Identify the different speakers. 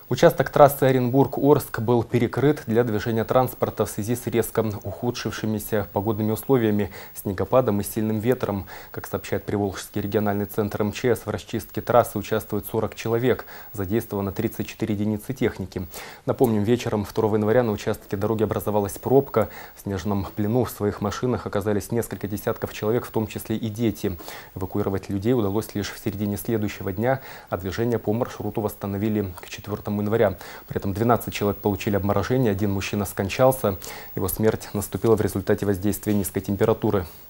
Speaker 1: Участок трассы Оренбург-Орск был перекрыт для движения транспорта в связи с резко ухудшившимися погодными условиями, снегопадом и сильным ветром. Как сообщает Приволжский региональный центр МЧС, в расчистке трассы участвует 40 человек, задействовано 34 единицы техники. Напомним, вечером 2 января на участке дороги образовалась пробка. В снежном плену в своих машинах оказались несколько десятков человек, в том числе и дети. Эвакуировать людей удалось лишь в середине следующего дня, а движение по маршруту восстановили к 4 января. При этом 12 человек получили обморожение, один мужчина скончался. Его смерть наступила в результате воздействия низкой температуры.